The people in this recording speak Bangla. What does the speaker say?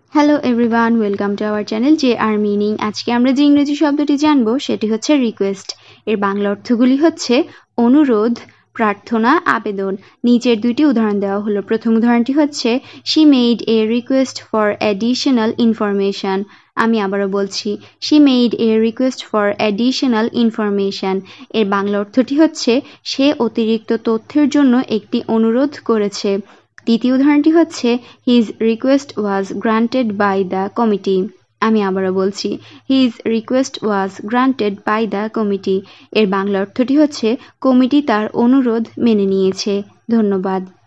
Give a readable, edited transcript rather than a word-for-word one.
Hello everyone, welcome to our channel J R meaning. আজকে আমরা যে ইংরেজি শব্দটি জানবো সেটি হচ্ছে রিকোয়েস্ট। এর বাংলা অর্থগুলি হচ্ছে অনুরোধ, প্রার্থনা, আবেদন। নিচের দুইটি উদাহরণ দেওয়া হলো। প্রথম উদাহরণটি হচ্ছে she made a request for additional information. আমি আবারও বলছি, she made a request for additional information. এর বাংলা অর্থটি হচ্ছে সে অতিরিক্ত তথ্যের জন্য একটি অনুরোধ করেছে। দ্বিতীয় উদাহরণটি হচ্ছে his request was granted by the committee. আমি আবারও বলছি, his request was granted by the committee. এর বাংলা অর্থটি হচ্ছে কমিটি তার অনুরোধ মেনে নিয়েছে। ধন্যবাদ।